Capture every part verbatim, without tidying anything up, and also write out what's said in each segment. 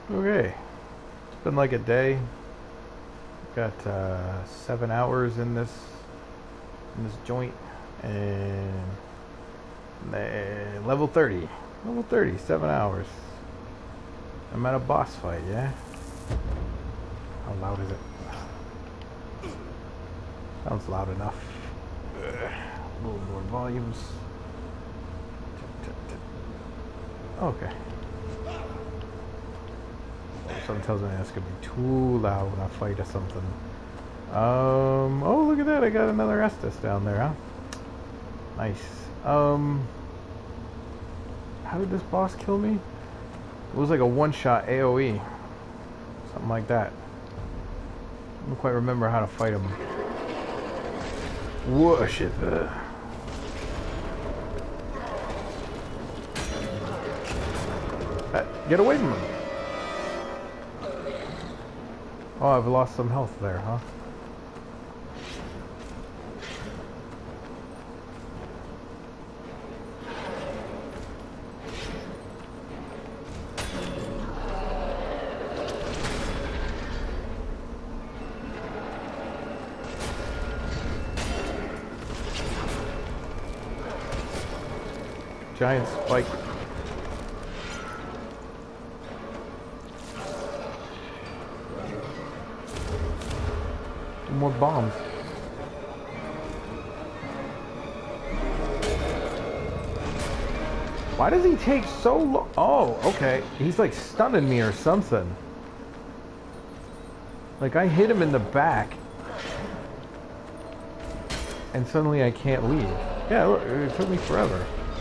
Okay, it's been like a day. Got uh, seven hours in this in this joint, and uh, level thirty. Level thirty, seven hours. I'm at a boss fight. Yeah. How loud is it? Sounds loud enough. Ugh. A little more volumes. Okay. Something tells me that's gonna be too loud when I fight or something. Um. Oh, look at that! I got another Estus down there, huh? Nice. Um. How did this boss kill me? It was like a one-shot A O E, something like that. I don't quite remember how to fight him. Whoa, shit. Uh. Uh, get away from him. Oh, I've lost some health there, huh? Giant spike. More bombs. Why does he take so long? Oh, okay. He's like stunning me or something. Like I hit him in the back, and suddenly I can't leave. Yeah, look, it took me forever.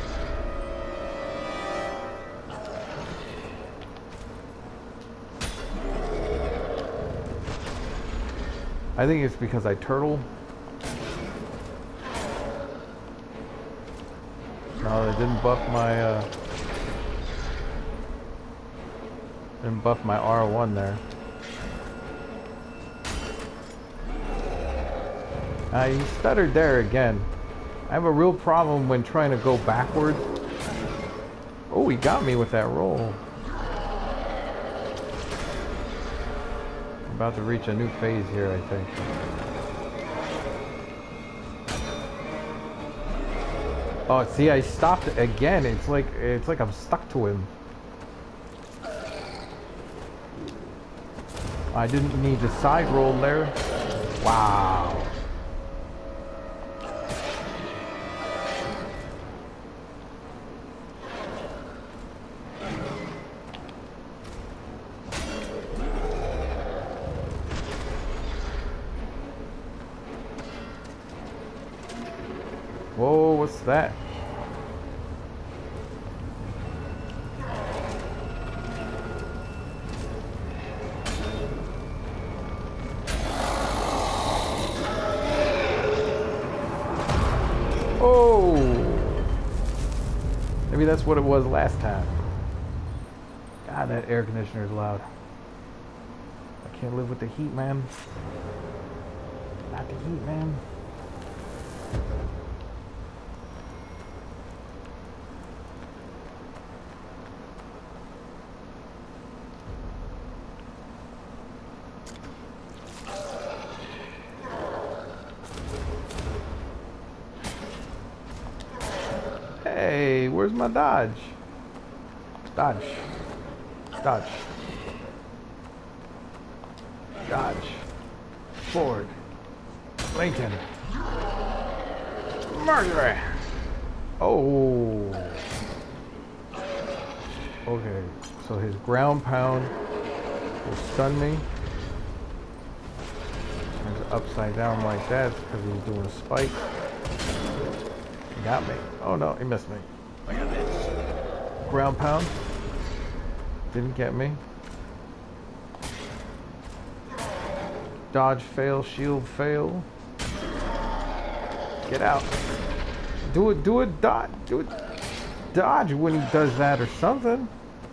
I think it's because I turtle. No, it didn't buff my uh didn't buff my R one there. Uh, he stuttered there again. I have a real problem when trying to go backwards. Oh, he got me with that roll. About to reach a new phase here, I think. Oh, see, I stopped again. It's like it's like I'm stuck to him. I didn't need the side roll there. Wow. Whoa, what's that? Oh! Maybe that's what it was last time. God, that air conditioner is loud. I can't live with the heat, man. Not the heat, man. Hey, where's my dodge? Dodge. Dodge. Dodge. Ford. Lincoln. Mercury. Oh. Okay, so his ground pound will stun me. Turns it upside down like that because he's doing a spike. Got me. Oh no, he missed me. Look at this. Ground pound. Didn't get me. Dodge fail, shield fail. Get out. Do it, do it, dodge, do it. Dodge when he does that or something.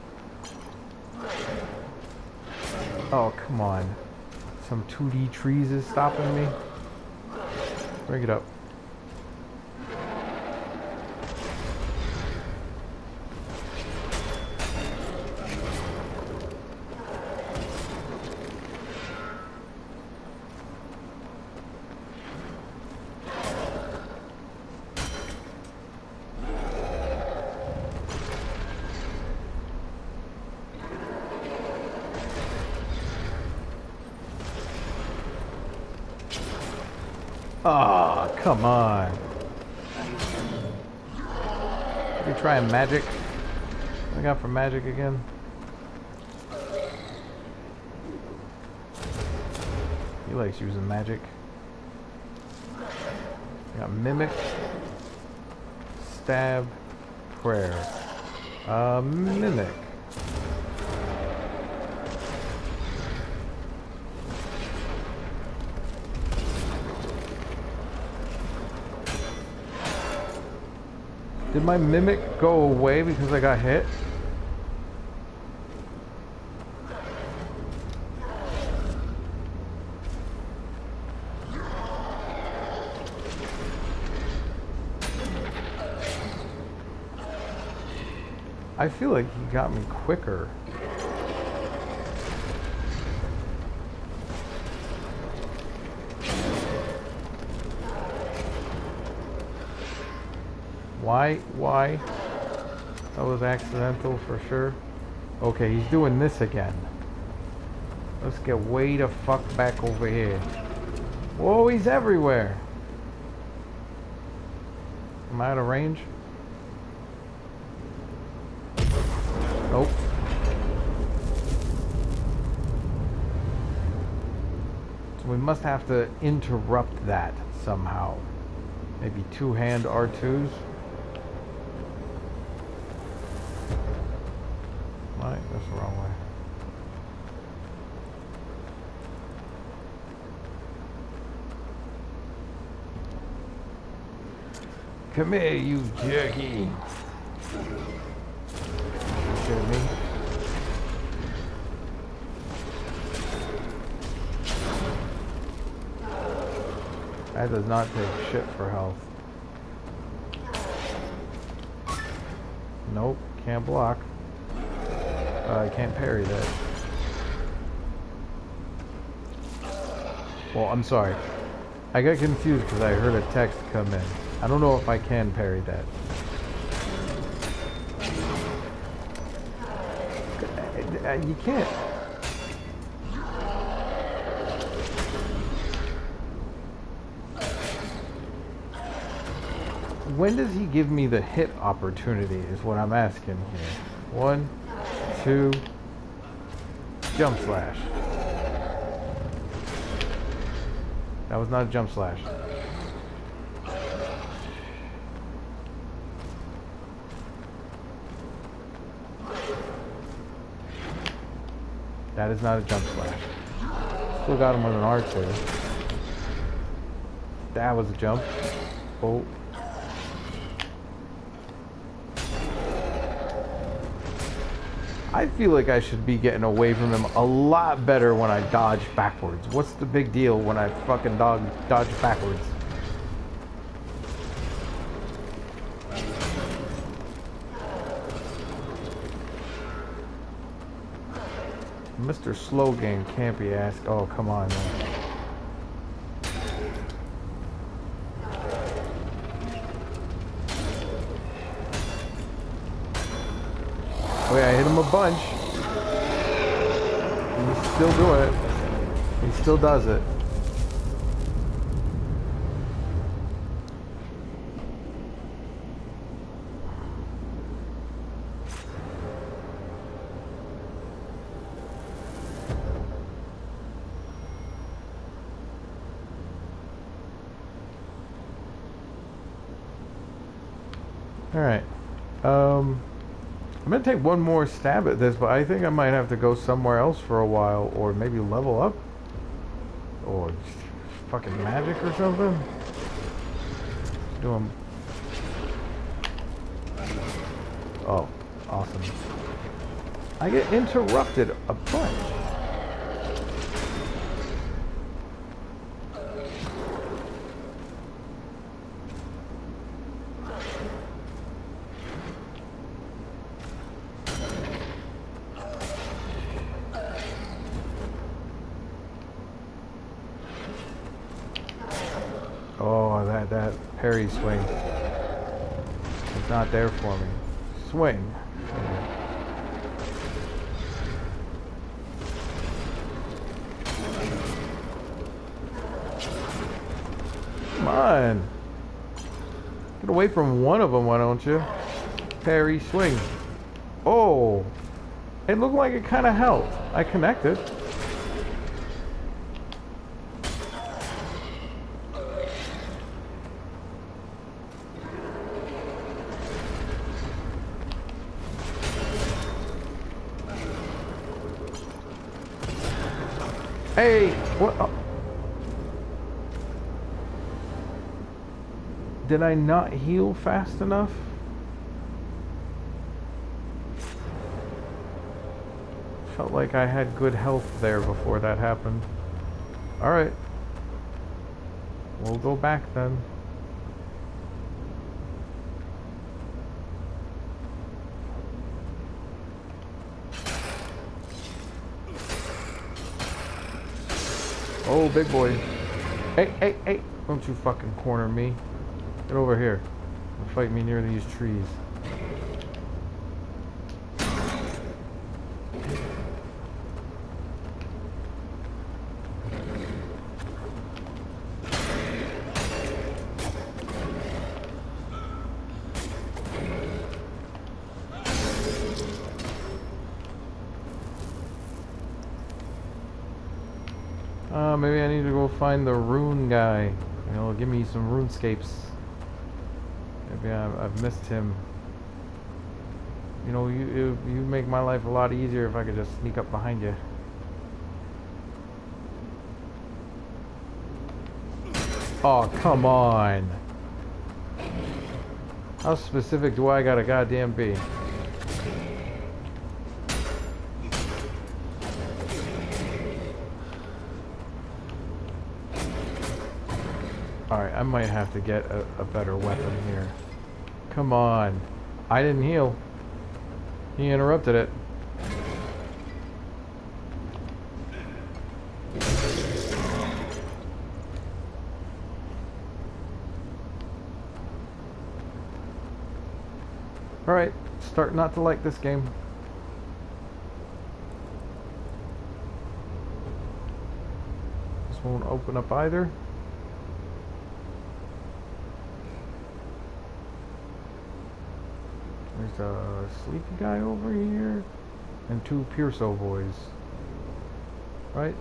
Oh, come on. Some two D trees is stopping me. Bring it up. Ah, oh, come on. You trying magic? What I got for magic again? He likes using magic. I got mimic, stab, prayer. Uh, mimic. Did my mimic go away because I got hit? I feel like he got me quicker. Why? Why? That was accidental for sure. Okay, he's doing this again. Let's get way the fuck back over here. Whoa, he's everywhere. Am I out of range? Nope. So we must have to interrupt that somehow. Maybe two-hand R twos. Right, that's the wrong way. Come here, you jerky. Shoot me. That does not take shit for health. Nope, can't block. Uh, I can't parry that. Well, I'm sorry. I got confused because I heard a text come in. I don't know if I can parry that. You can't. When does he give me the hit opportunity is what I'm asking here. One, two, jump slash. That was not a jump slash. That is not a jump slash. Still got him with an R two. That was a jump. Oh. I feel like I should be getting away from him a lot better when I dodge backwards. What's the big deal when I fucking dodge, dodge backwards? Mister Slow Game can't be asked. Oh, come on, man. Oh yeah, I hit him a bunch. He's still doing it. He still does it. Alright. Um, I'm going to take one more stab at this, but I think I might have to go somewhere else for a while, or maybe level up. Or just fucking magic or something. Doing... Oh, awesome. I get interrupted a bunch. Oh, that, that parry swing. It's not there for me. Swing. on! Get away from one of them, why don't you? Parry, swing. Oh! It looked like it kind of helped. I connected. Hey! What? Oh. Did I not heal fast enough? Felt like I had good health there before that happened. Alright. We'll go back then. Oh, big boy. Hey, hey, hey! Don't you fucking corner me. Get over here. Don't fight me near these trees. Uh, maybe I need to go find the rune guy. You know, give me some runescapes. Maybe I've, I've missed him. You know, you, you you make my life a lot easier if I could just sneak up behind you. Oh, come on. How specific do I gotta goddamn be? Alright, I might have to get a, a better weapon here. Come on. I didn't heal. He interrupted it. Alright, start not to like this game. This won't open up either. There's a sleepy guy over here and two Pierso boys. Right?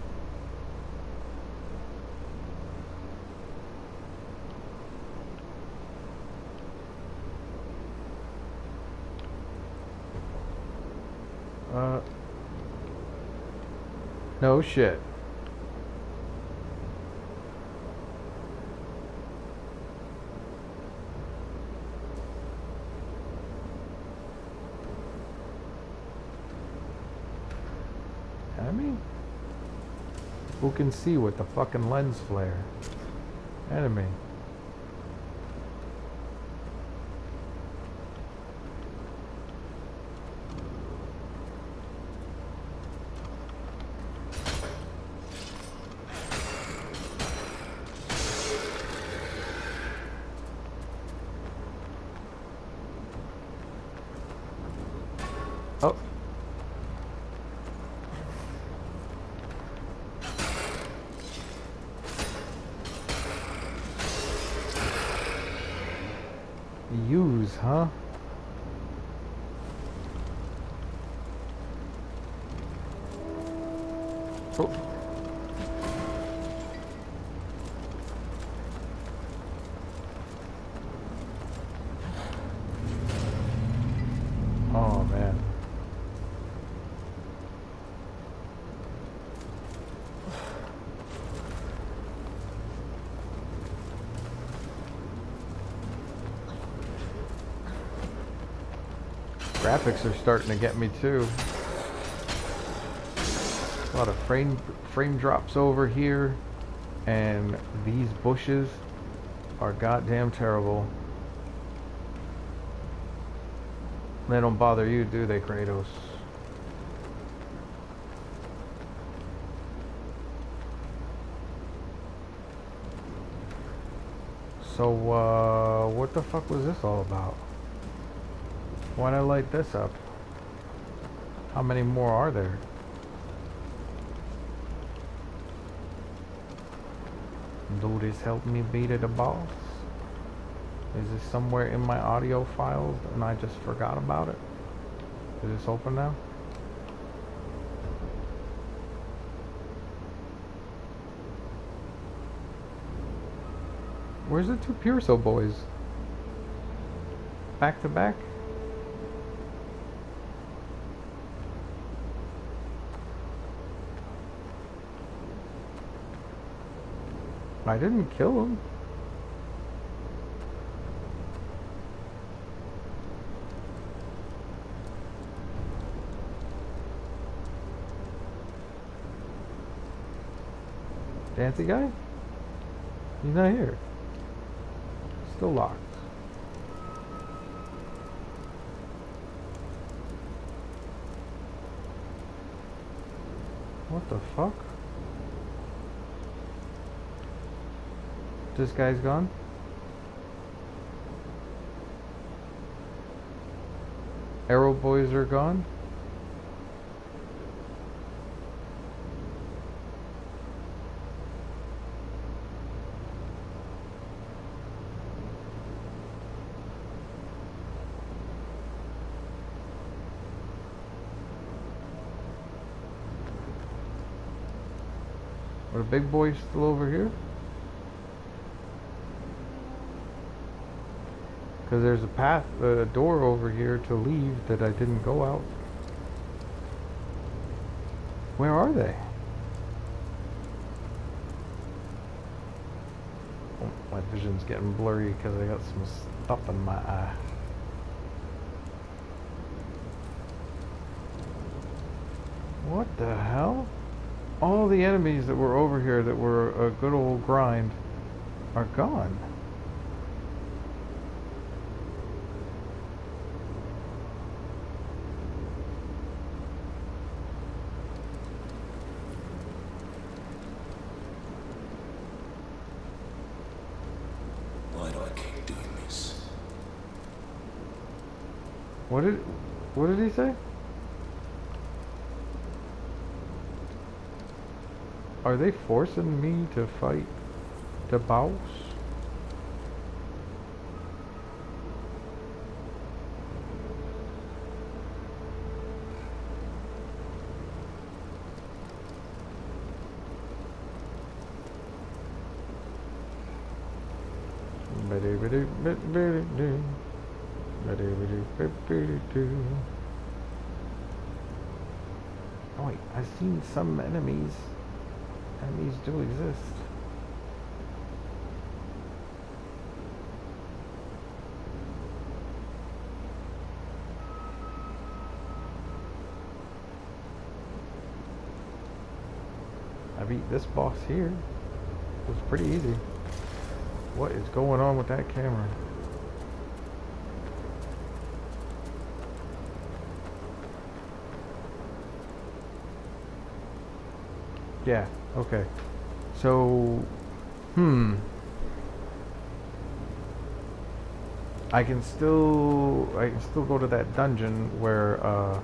Uh No shit. Enemy? Who can see with the fucking lens flare? Enemy. Oh. Use, huh? Oh. Oh man. Graphics are starting to get me too. A lot of frame frame drops over here, and these bushes are goddamn terrible. They don't bother you, do they, Kratos? So, uh, what the fuck was this all about? Why'd I light this up? How many more are there? Do this help me beat the boss? Is this somewhere in my audio files and I just forgot about it? Is this open now? Where's the two Pearso boys? Back to back? I didn't kill him. Fancy guy? He's not here. Still locked. What the fuck? This guy's gone? Arrow boys are gone? Are the big boys still over here? Because there's a path, a door over here to leave that I didn't go out. Where are they? Oh, my vision's getting blurry because I got some stuff in my eye. What the hell? All the enemies that were over here that were a good old grind are gone. Why do I keep doing this? What did what did he say? Are they forcing me to fight the boss? Oh wait, I've seen some enemies. Enemies do exist. I beat this boss here. It was pretty easy. What is going on with that camera? Yeah, okay. So, hmm. I can still, I can still go to that dungeon where, uh,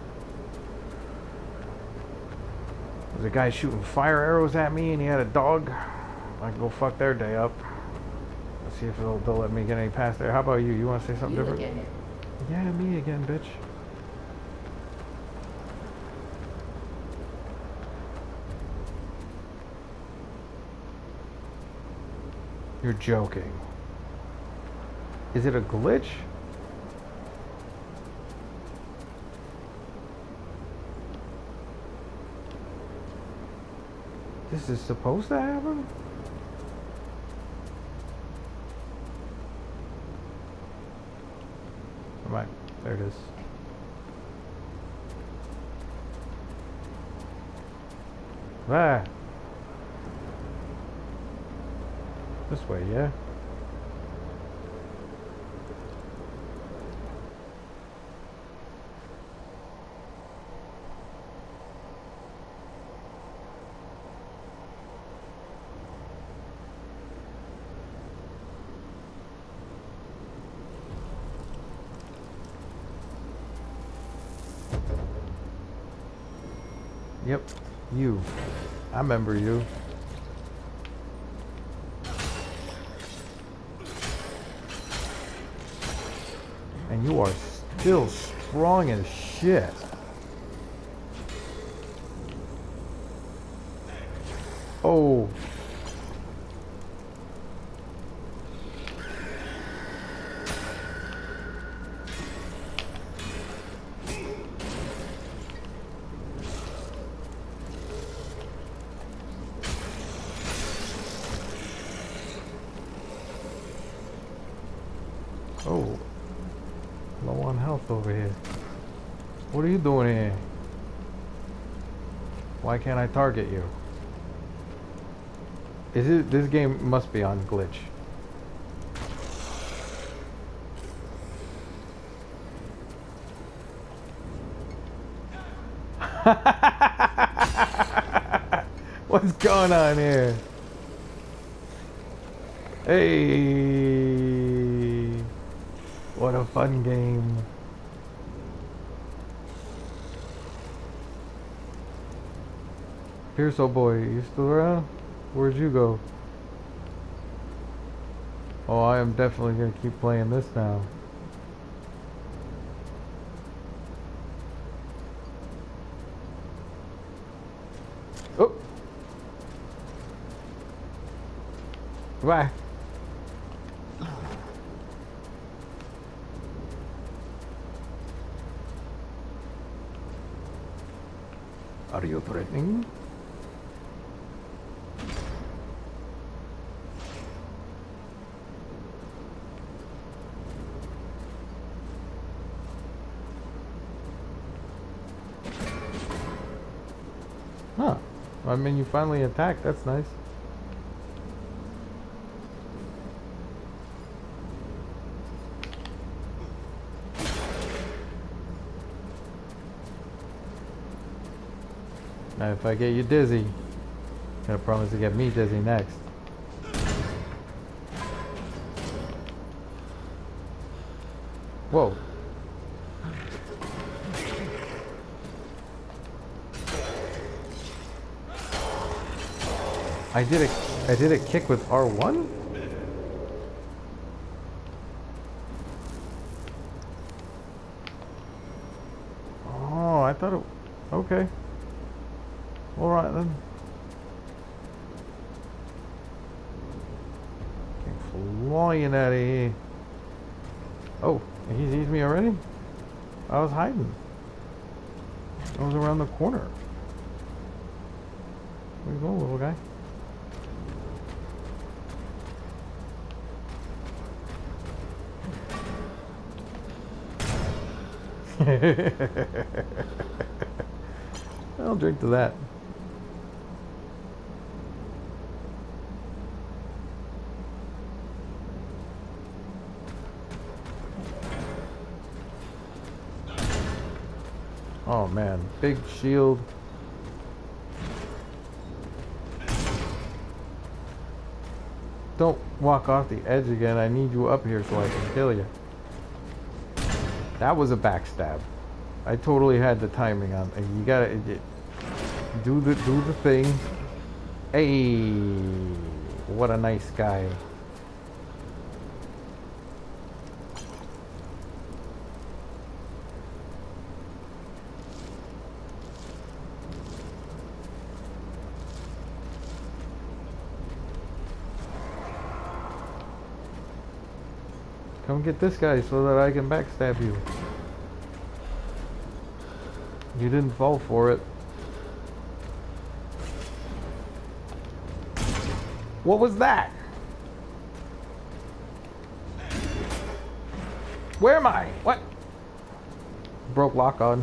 there's a guy shooting fire arrows at me and he had a dog. I can go fuck their day up. Let's see if they'll, they'll let me get any past there. How about you? You want to say something You different? again. Yeah, me again, bitch. You're joking. Is it a glitch? This is supposed to happen? Come on, there it is. Ah. This way, yeah. Yep, you. I remember you. And you are still strong as shit. Oh. Oh. Low on health over here. What are you doing here? Why can't I target you? Is it, this game must be on glitch. What's going on here? Hey, what a fun game. Pierce, oh boy, you still around? Where'd you go? Oh, I am definitely gonna keep playing this now. Oh! Bye. Are you threatening? Huh. I mean, you finally attacked. That's nice. Now, if I get you dizzy, you're gonna promise to get me dizzy next. Whoa. I did a I did a kick with R one? Oh, I thought it okay. Alright then. Came flying out of here. Oh, he sees me already? I was hiding. I was around the corner. Where you going, little guy? I'll drink to that. Oh man, big shield. Don't walk off the edge again. I need you up here so I can kill you. That was a backstab. I totally had the timing on. You gotta it, do the do the thing. Hey, what a nice guy. Come get this guy so that I can backstab you. You didn't fall for it. What was that? Where am I? What? Broke lock on.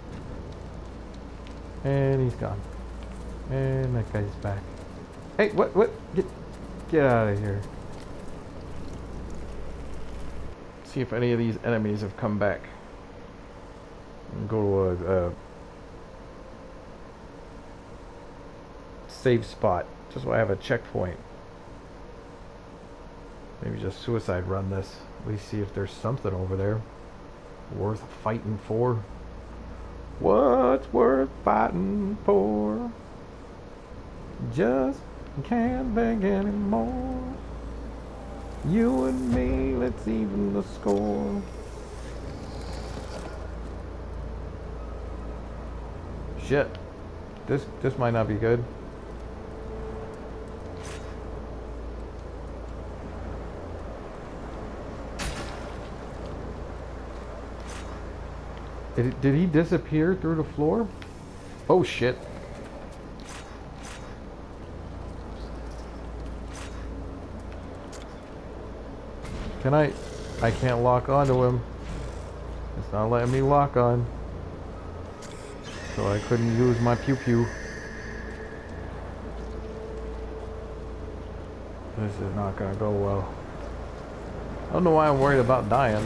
And he's gone. And that guy's back. Hey, what? What? Get, get out of here. See if any of these enemies have come back. And go to a, a safe spot, just so I have a checkpoint. Maybe just suicide run this. At least see if there's something over there worth fighting for. What's worth fighting for? Just can't beg anymore. You and me, let's even the score. shit. This this might not be good. Did, did he disappear through the floor? Oh shit. Can I... I can't lock onto him. It's not letting me lock on. So I couldn't use my pew pew. This is not gonna go well. I don't know why I'm worried about dying.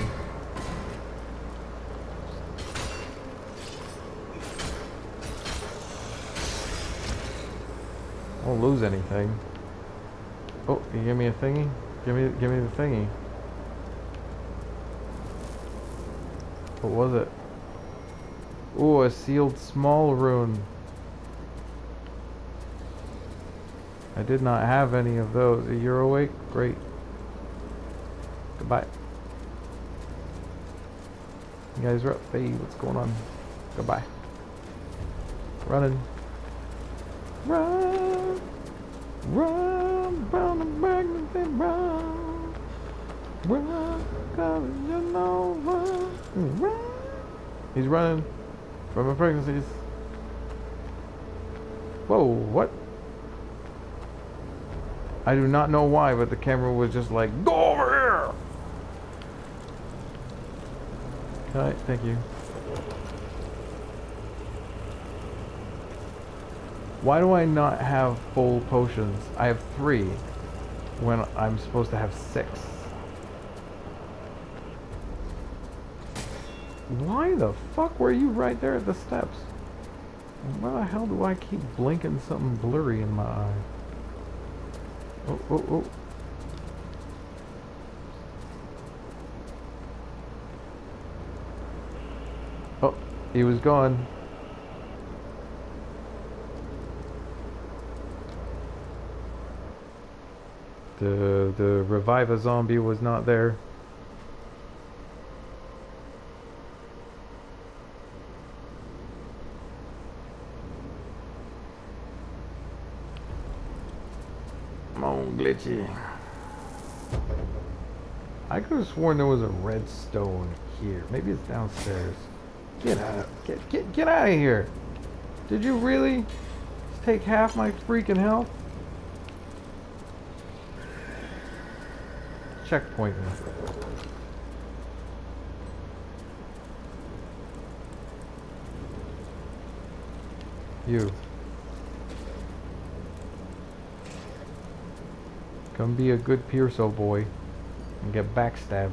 I won't lose anything. Oh, you give me a thingy? Give me, give me the thingy. What was it? Ooh, a sealed small rune. I did not have any of those. You're awake? Great. Goodbye. You guys are up. Hey, what's going on? Goodbye. Running. Run! Run! Run! Run! Run! Run! Cause you know run! Run! He's running from pregnancies. Whoa, what? I do not know why, but the camera was just like, go over here! Can I? Thank you. Why do I not have full potions? I have three when I'm supposed to have six. Why the fuck were you right there at the steps? Why the hell do I keep blinking something blurry in my eye? Oh, oh, oh. Oh, he was gone. The, the revive a zombie was not there. Come on, glitchy. I could have sworn there was a redstone here. Maybe it's downstairs. Get out! Get get get out of here! Did you really just take half my freaking health? Checkpoint me. You. Come be a good Pierso boy and get backstabbed.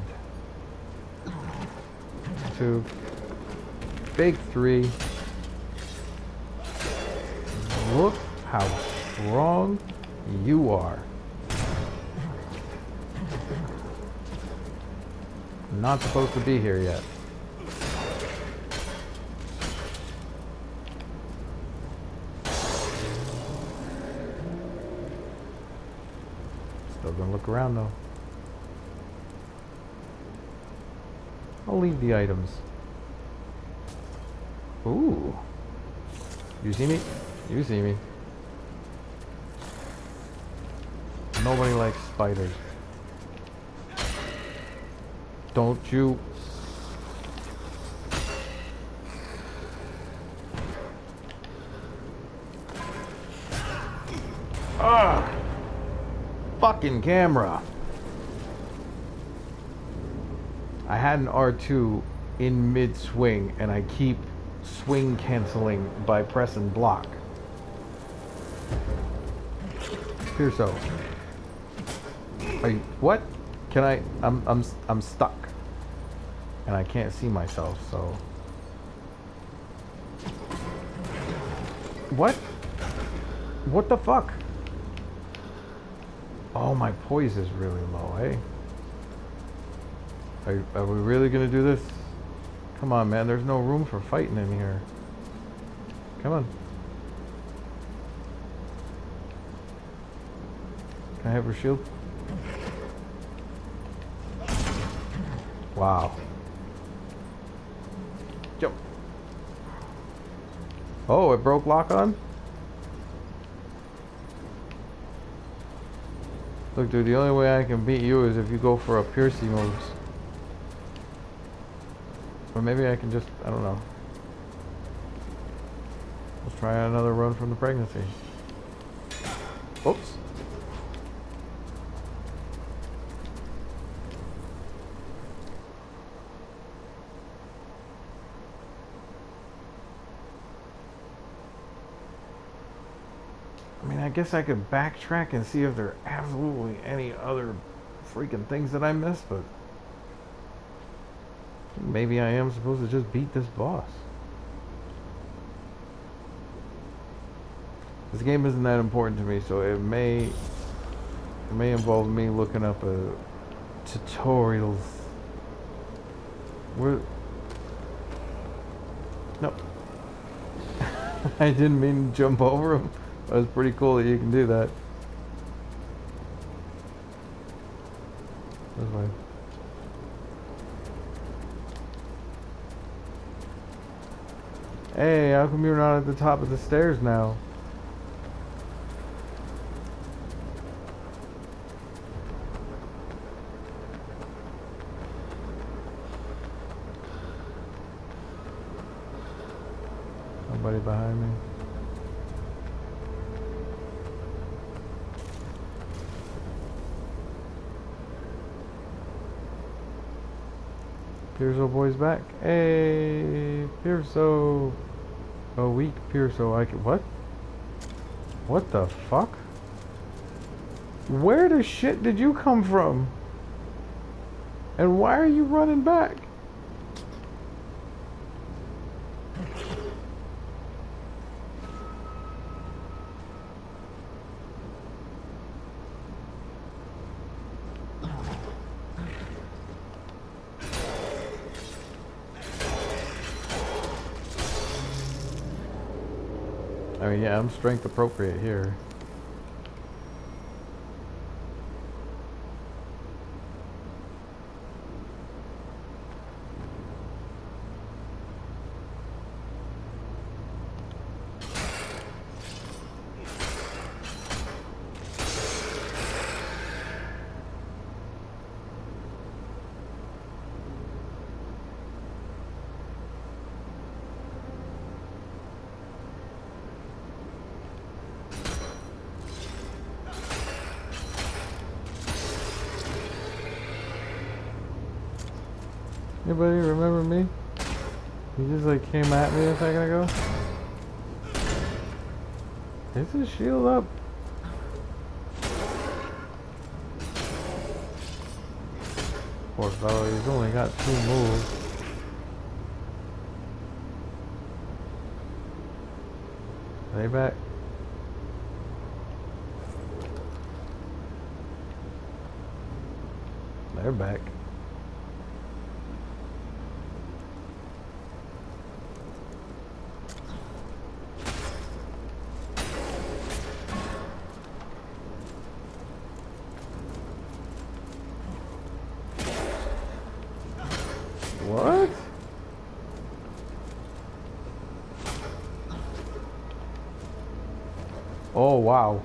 Two. Big three. Look how strong you are. Not supposed to be here yet. Still gonna look around though. I'll leave the items. Ooh. You see me? You see me. Nobody likes spiders. Don't you? Ah! Fucking camera. I had an R two in mid swing and I keep swing canceling by pressing block. Pierso. Are you, what? Can I? I'm I'm I'm stuck, and I can't see myself. So, what? What the fuck? Oh, my poise is really low, eh? Are are we really gonna do this? Come on, man. There's no room for fighting in here. Come on. Can I have her shield? Wow. Jump. Oh, it broke lock on? Look, dude, the only way I can beat you is if you go for a Piercy moves. Or maybe I can just, I don't know. Let's try another run from the pregnancy. Oops. I mean, I guess I could backtrack and see if there are absolutely any other freaking things that I missed, but maybe I am supposed to just beat this boss. This game isn't that important to me, so it may it may involve me looking up a tutorials. Where? No. I didn't mean to jump over him. That was pretty cool that you can do that. That's fine. Hey, how come you're not at the top of the stairs now? Nobody behind me. Pierso boy's back. Hey, Pierso. A weak Pierso. I can. What? What the fuck? Where the shit did you come from? And why are you running back? I mean, yeah, I'm strength appropriate here. Anybody remember me? He just like came at me a second ago. Is his shield up? Poor fellow, he's only got two moves. Are they back? They're back. What? Oh, wow.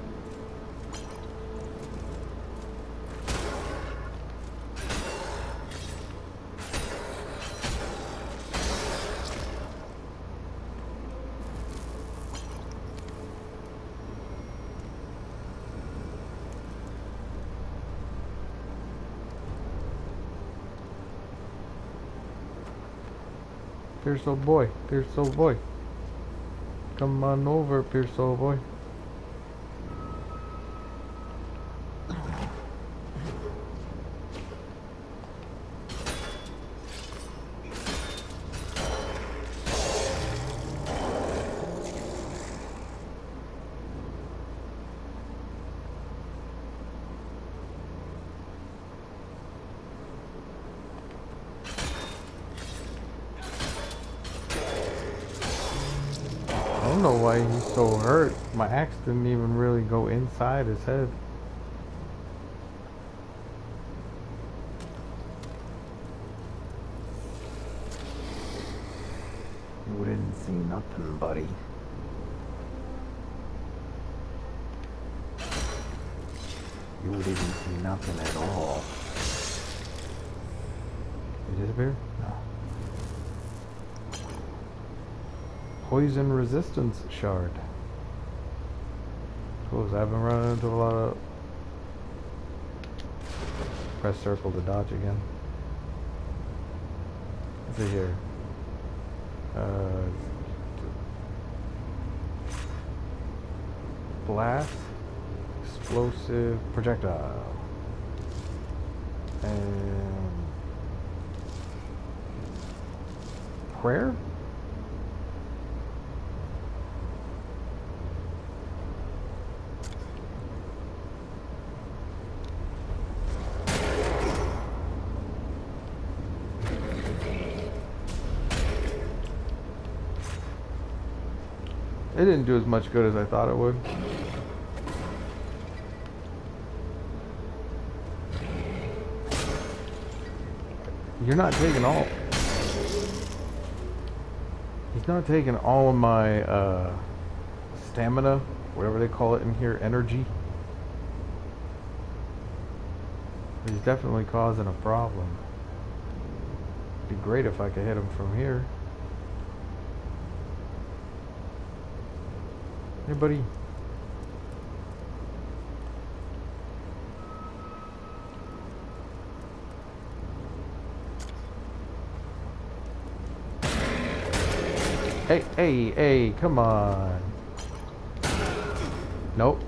Pierso boy, Pierso boy. Come on over, Pierso boy. I don't know why he's so hurt. My axe didn't even really go inside his head. You didn't see nothing, buddy. Dude didn't see nothing at all. Did he disappear? No. Poison resistance shard. Cool, so I've been running into a lot of... Press circle to dodge again. What's it here? Uh, blast, explosive, projectile, and prayer? It didn't do as much good as I thought it would. You're not taking all... He's not taking all of my uh, stamina, whatever they call it in here, energy. He's definitely causing a problem. It'd be great if I could hit him from here. Hey, buddy. Hey, hey, hey, come on. Nope.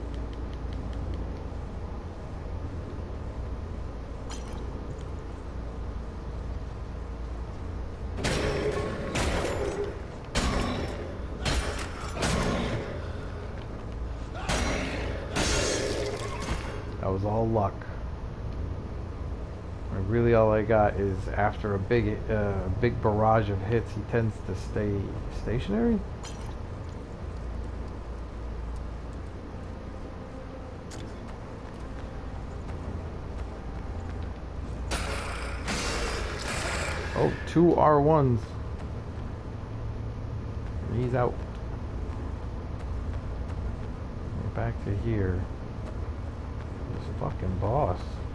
That was all luck. Really, all I got is after a big, uh, big barrage of hits, he tends to stay stationary. Oh, two R ones. He's out. We're back to here. This fucking boss.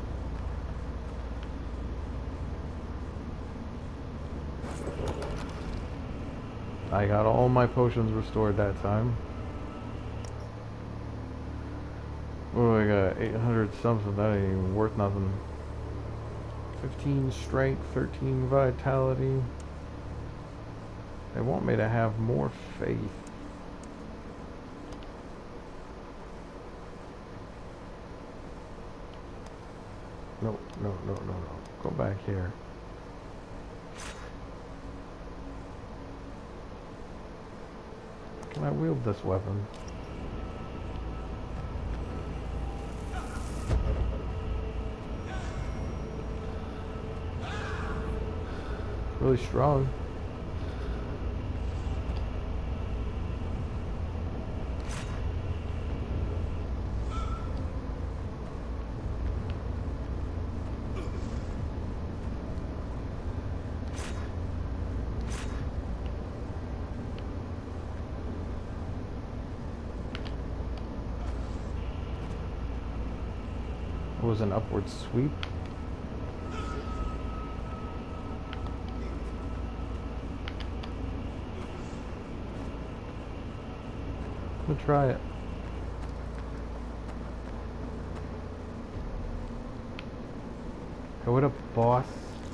I got all my potions restored that time. Oh, I got eight hundred something. That ain't even worth nothing. fifteen strength, thirteen vitality. They want me to have more faith. No, no, no, no, no. Go back here. Can I wield this weapon? It's really strong. Was an upward sweep. We'll try it. Hey, what up, boss?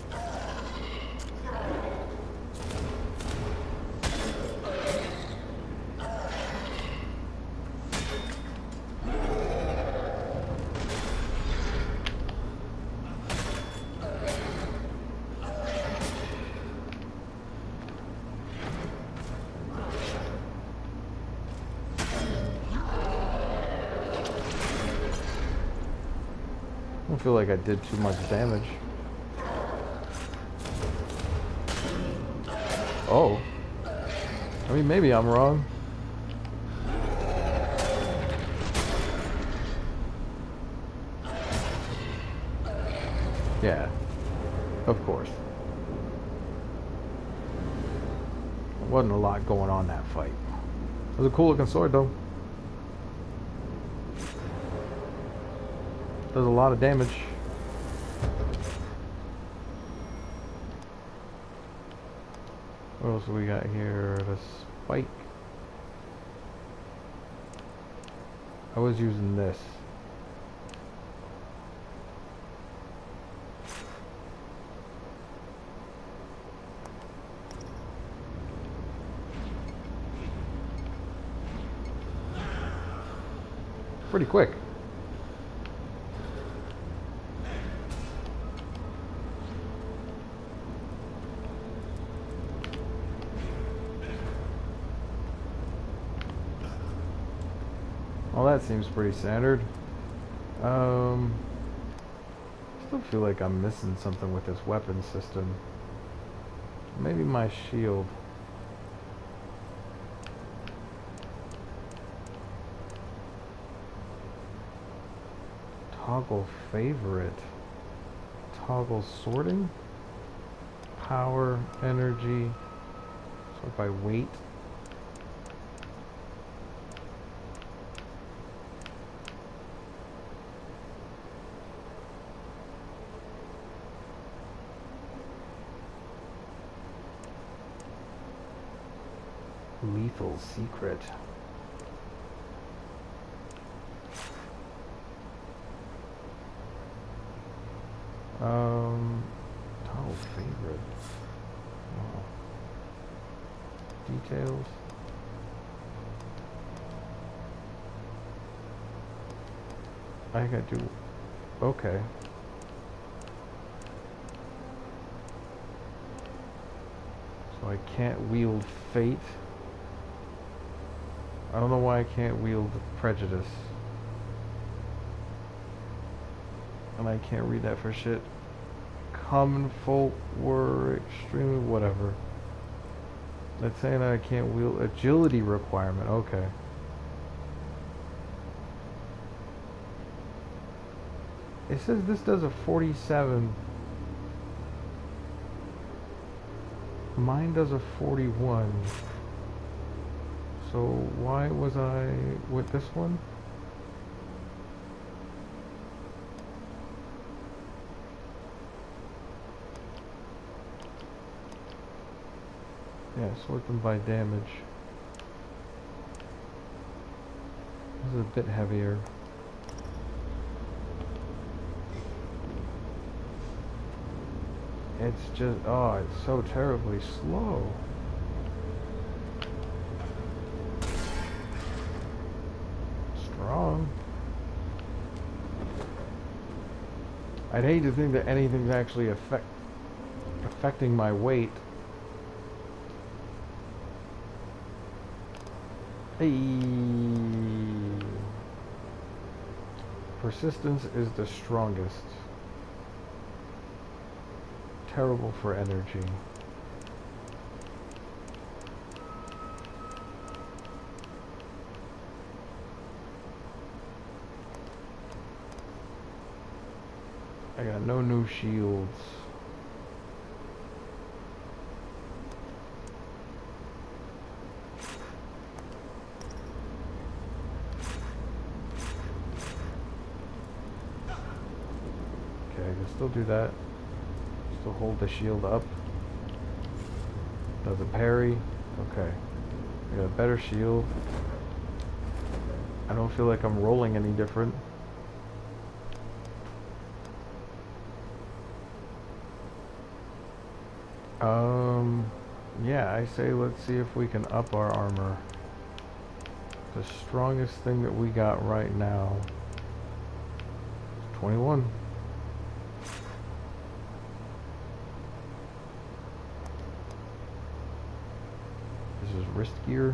I feel like I did too much damage. Oh. I mean, maybe I'm wrong. Yeah. Of course. There wasn't a lot going on that fight. It was a cool looking sword though. Does a lot of damage. What else do we got here? The spike. I was using this. Pretty quick. Well, that seems pretty standard. Um, still feel like I'm missing something with this weapon system. Maybe my shield. Toggle favorite. Toggle sorting. Power, energy. Sort by weight. Lethal secret. Um, toggle favorite. Wow. Details. I gotta do. Okay. So I can't wield fate. I don't know why I can't wield prejudice. And I can't read that for shit. Common folk were extremely whatever. That's saying I can't wield agility requirement. Okay. It says this does a forty-seven. Mine does a forty-one. So why was I with this one? Yeah, sort them by damage. This is a bit heavier. It's just, oh, it's so terribly slow. Strong. I'd hate to think that anything's actually affect affecting my weight. Hey. Persistence is the strongest. Terrible for energy. I got no new shields. Okay, I can still do that. Still hold the shield up. Does a parry. Okay. I got a better shield. I don't feel like I'm rolling any different. Um, yeah, I say let's see if we can up our armor. The strongest thing that we got right now is twenty-one. This is wrist gear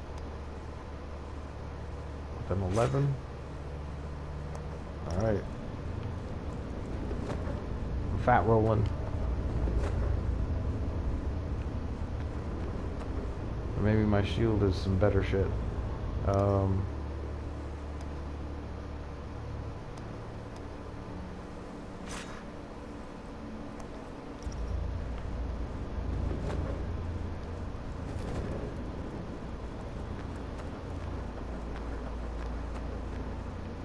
with an eleven. Alright. Fat rolling. Maybe my shield is some better shit. Um,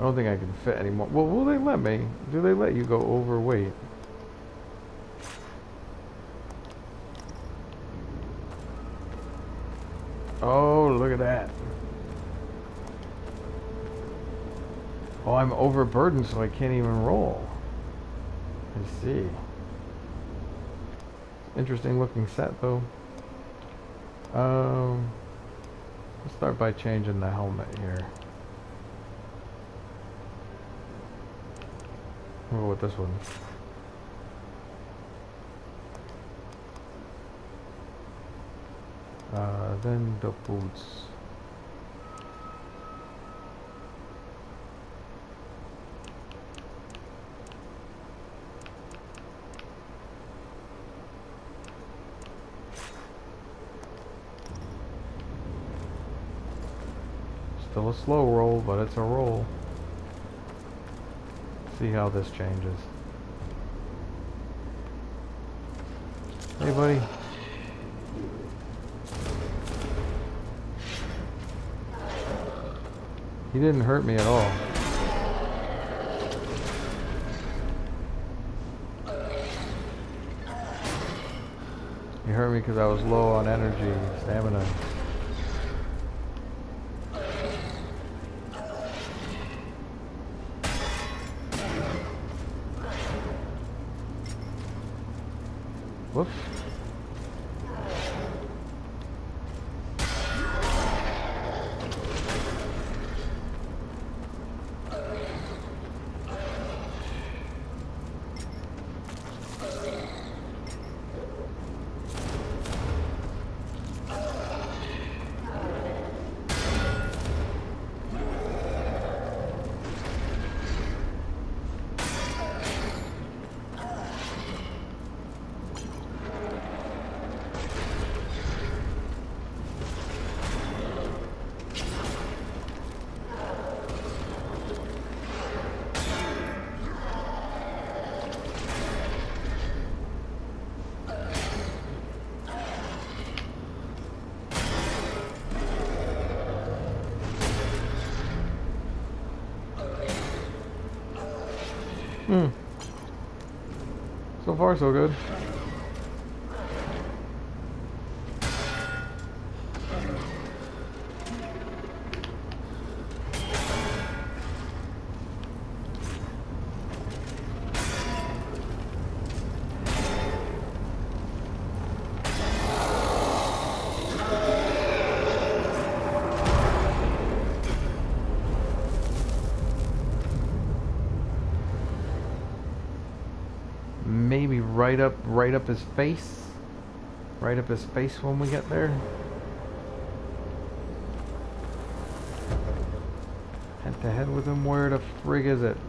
don't think I can fit anymore. Well, will they let me? Do they let you go overweight? Oh, look at that. Oh, I'm overburdened, so I can't even roll. I see. Interesting looking set, though. Um, let's start by changing the helmet here. We'll go with this one. Uh, then the boots. Still a slow roll, but it's a roll. See how this changes. Hey, buddy. He didn't hurt me at all. He hurt me because I was low on energy, stamina. Whoops. Hmm. So far, so good. Maybe right up, right up his face. Right up his face when we get there. Head to head with him. Where the frig is it?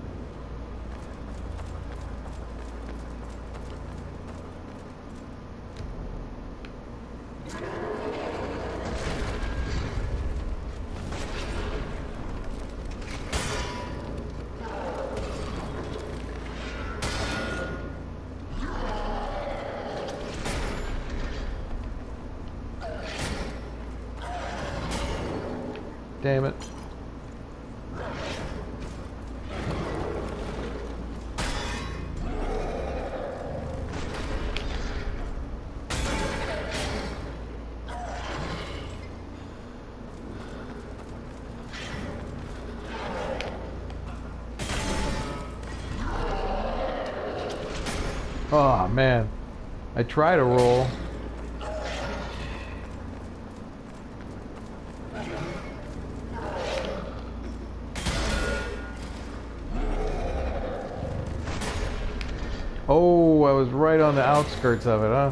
Damn it. Oh man, I try to roll. Oh, I was right on the outskirts of it, huh?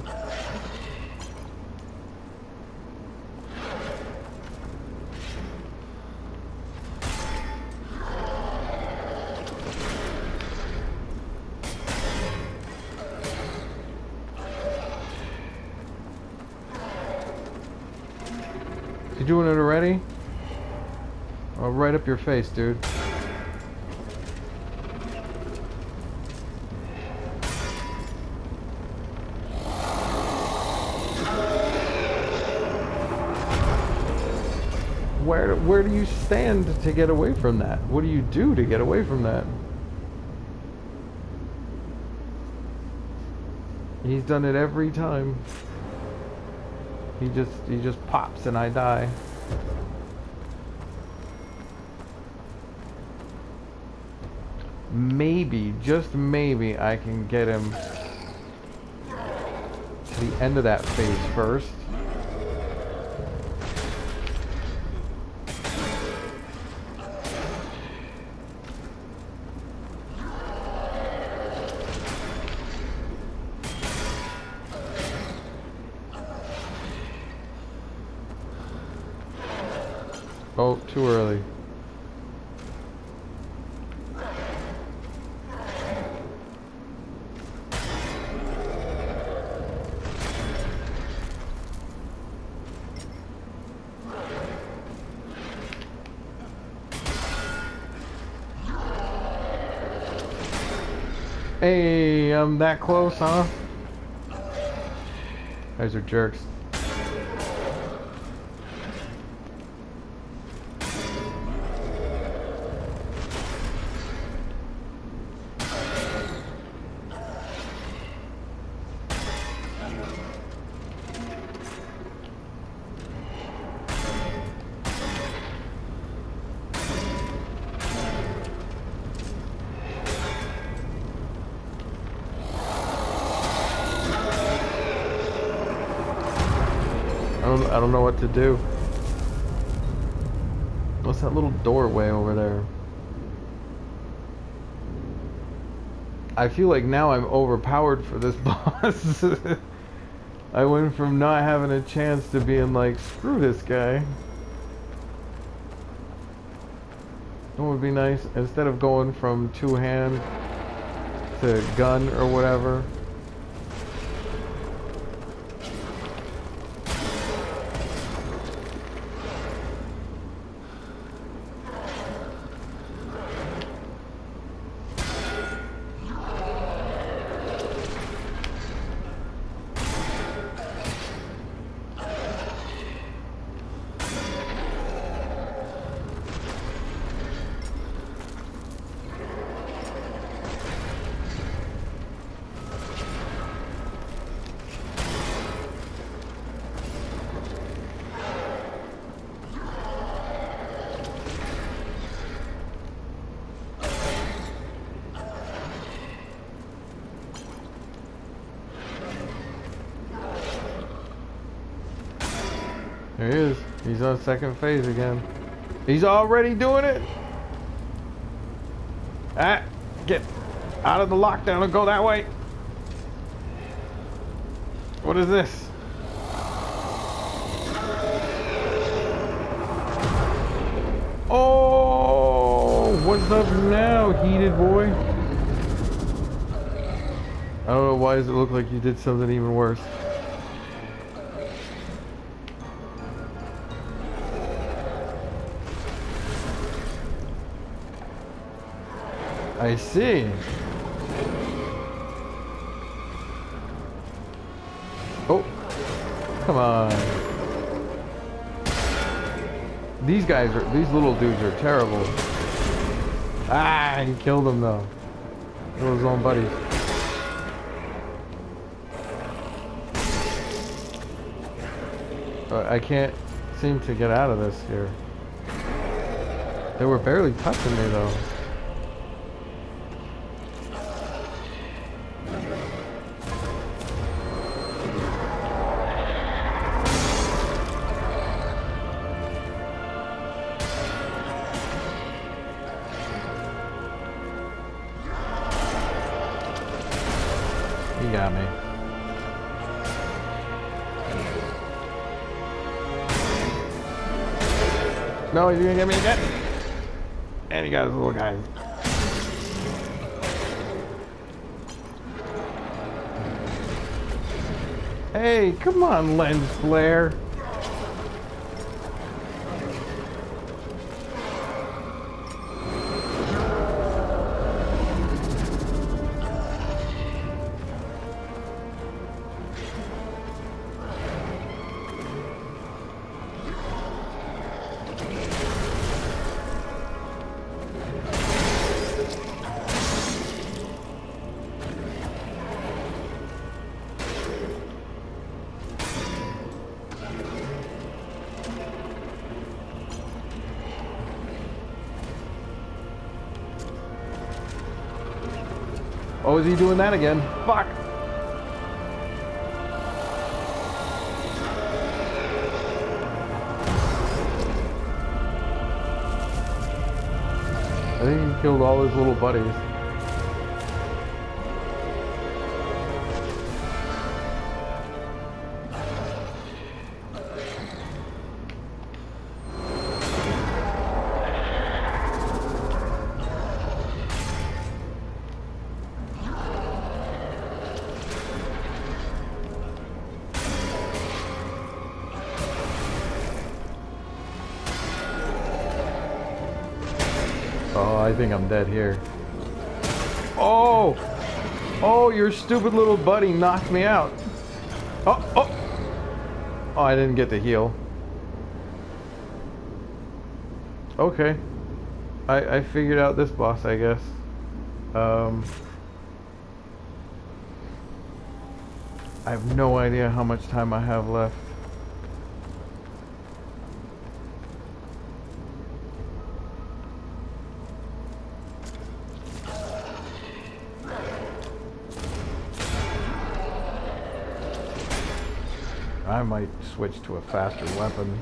You doing it already? Oh, right up your face, dude. Where where do you stand to get away from that? What do you do to get away from that? He's done it every time. He just he just pops and I die. Maybe, just maybe, I can get him to the end of that phase first. Oh, too early. Hey, I'm that close, huh? Guys are jerks. I don't, I don't know what to do. What's that little doorway over there? I feel like now I'm overpowered for this boss. I went from not having a chance to being like, screw this guy. It would be nice, instead of going from two hand to gun or whatever. There he is. He's on second phase again. He's already doing it. Ah, get out of the lockdown and go that way. What is this? Oh, what's up now, heated boy? I don't know, why does it look like you did something even worse? I see. Oh, come on. These guys are, these little dudes are terrible. Ah, he killed them though. Killed his own buddies. But I can't seem to get out of this here. They were barely touching me though. He got me. No, he's gonna get me again. And he got his little guy. Hey, come on, lens flare. Oh, is he doing that again? Fuck! I think he killed all his little buddies. Oh, I think I'm dead here. Oh! Oh, your stupid little buddy knocked me out. Oh, oh! Oh, I didn't get to heal. Okay. I, I figured out this boss, I guess. Um... I have no idea how much time I have left. I might switch to a faster weapon.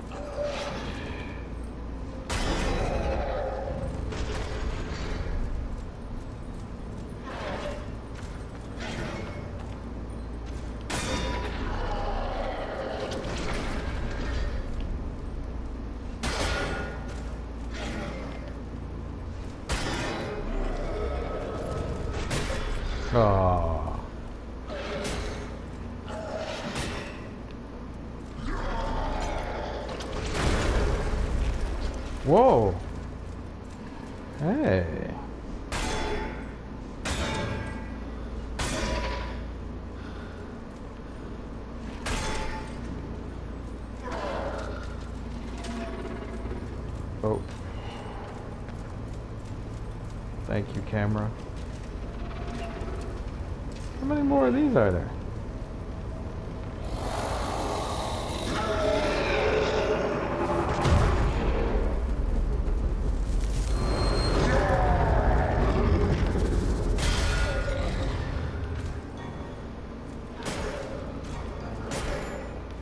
Oh. Whoa. Hey. Oh. Thank you, camera. How many more of these are there?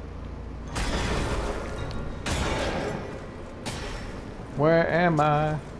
Where am I?